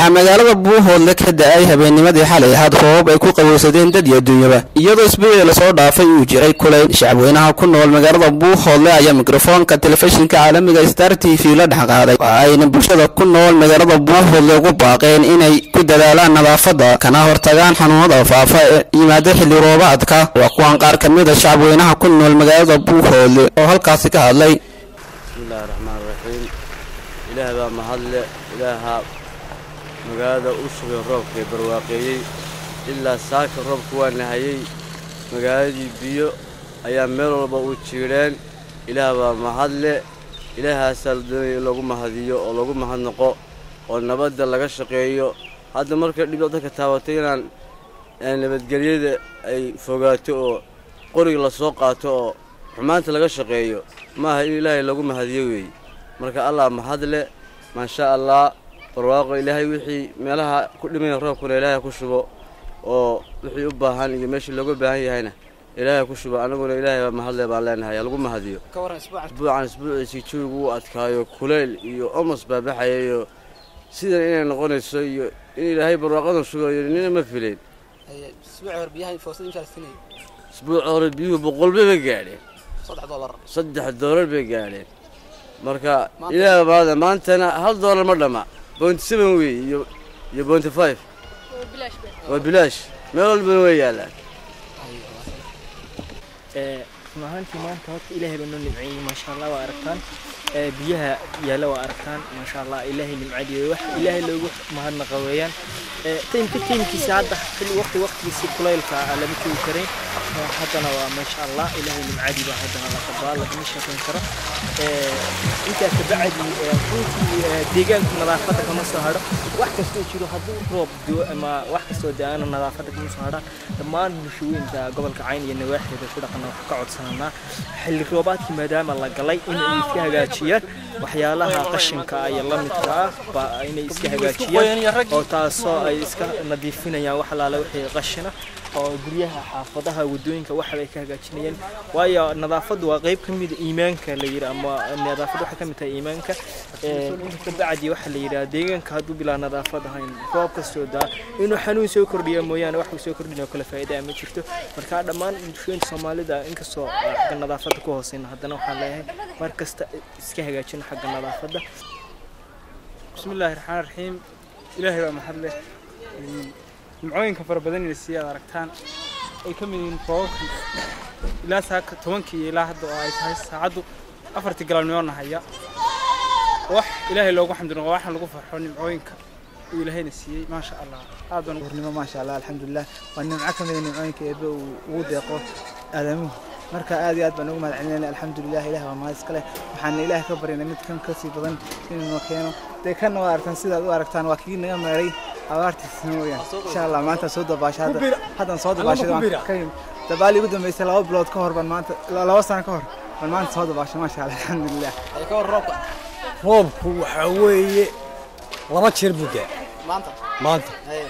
waxaa magaalada Buuhoodle ka da'ay habeennimadii xalay had roob ay ku qabowsadeen dad iyo dunyaba iyadoo isbuucii la soo dhaafay uu jiray kulay shacabweynaha ku nool magaalada Buuhoodle ayaa mikrofoonka telefishinka caalamiga Star TV la dhaxqaaday ayna bulshada ku nool magaalada Buuhoodle ugu baaqeen inay ku dadaalaan nadaafadda kana hortagaan xanuunada faafa ee yimaada xilli roobaadka waa kuwan qaar ka mid ah shacabweynaha ku nool magaalada Buuhoodle oo halkaas ka hadlay bismillaahir rahmaanir rahiim ilaahay baa mahadle ilaaha magaalada u shubay roobkay barwaaqeeyay ilaa saaka roobku waa nahayay magaaladii biyo ayaa meel walba u jiireen ilaahay baa mahadle ilaahaas lagu mahadiyo oo lagu mahadnaqo oo nabadda laga shaqeeyo hadda marka dhibaato ka taabatay inaan nabadgelyada ay fogaato oo qoriga la soo qaato oo xumaanta laga shaqeeyo maaha in ilaahay lagu mahadiyo weey marka allah mahadle ma sha Allah barwaaqo ilaahay wixii meelaha ku dhimay roobkuna ilaahay ku shubo oo wixii u baahan iyo meeshii lagu baahan yahayna ilaahay ku shubo anaguna ilaahay mahadle baan leenahay lagu mahadiyo ka waran isbuuciisi joogu adkaayo kuleel iyo omas baabaxayo sida inay noqonayso iyo in ilaahay barwaaqada shubo inina ma fileen isbuuc hor biyaha foosada inta sinay isbuuc hor biyuhu boqol bay gaadheen $3 bay gaadheen marka ilaahay baada maantana $1 ma dhama $0.7 way iyo $0.5 oo bilaash meel walba way yaalaan maanta horta ilaahay baa noo nimceeyay ma sha Allah waa aragtaan biyaha yaala waa aragtaan ma sha Allah ilaahay nimcadiyo wax ilaahay loogu mahadnaqa weeyaan tiimkiisa hadda waqtigiisa kulaylka lama kii karin haddana waa ma sha Allah ilaahay nimcadiyo haddana la qabaal la shaqeyn karo inta ka bacdi deegaanka nadaafadda kama soo haro wax kasta oo jiro haddii roob doo ama wax kasta oo daana nadaafadda kama soo haro dhammaan bulshooyinka gobolka Cayn iyo nawaaxida ku dhaqan wax ka codsanaa xilli roobaadkii maadaama la galay in ay iska hagaajiyaan waxyaalaha qashinka ay la midka ah inay iska hagaajiyaan oo taasoo ay iska nadiifinayaan wax laala wixii qashina oo guryaha xaafadaha wadooyinka wax ay ka hagaajinayaan waayo nadaafadu waa qayb kamid ah iimaanka la yiraahdo ama nadaafadu waxa kamid ah iimaanka inta bacdi waxa la yiraahdo deegaanka haduu bilaa nadaafad ahayn roob kastoo daa inuu xanuun soo kordhiyo mooyaan wax soo kordhinayo kala faa'iido ma jirto marka dhammaan bulshooyinka Soomaalida inkastoo xagga nadaafadda ku hooseyn haddana waxaan leeyahay mar kasta iska hagaajin xagga nadaafadda bismillaahir rahmaanir rahiim ilaahay baa mahadle معوين كفر بدني السيارة ركتان أي كم من فوق لا ساك توانكي لا هذا أي تاس عدو أفرت قلنا نورنا هيا وح إلهي لو الحمد لله واحد لو فرحوني معوين ك إلهي نسي ما شاء الله هذا نورنا ما شاء الله الحمد لله وأن معك من معوين كيبو ووديقو آدمه marka aad iyo aad baan ugu mahadcelinayna alxamdulillah ilaahay waa mahadskale waxaan ilaahay ka baryaynaa mid kan ka sii badan inuu keeno deekan waa aragtaan sida aad u aragtaan waa kii naga meeray abaartiisna weeyaan insha Allah maanta soo dabaashay hadan soo dabaashay waan dabaali ugu dambeysay 2 bilood ka hor baan maanta 2 sano ka hor baan maanta soo dabaashay ma sha Allah alxamdulillah ay ka hor roobku waxa weeye laba jeer buuga maanta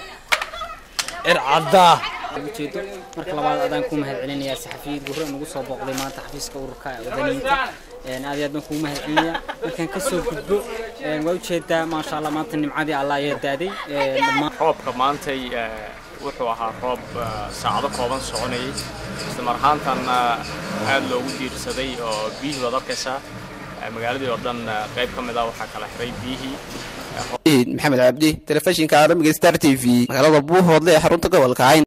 ircada ujeedo marka labaad adaan ku mahadcelinayaa saxafiyiin gurro nagu soo booqday maanta xafiiska ururka wadaniinta aad iyo aad baan ku mahadcelinayaa markaan ka soo gudbo waa ujeedaa ma sha Allah maanta nimcadii Allah ayaa daaday roobka maanta wuxuu ahaa roob saacado kooban soconayay isla marhaantan aad loogu diirsaday oo biyihii wada arkaysa magaaladii oo dhan qayb ka mid ah waxa kala xiray biyihii محمد عبدي تلفزيون كعربي ستار تي في magaalada Buuhoodle ee xarunta gobolka Cayn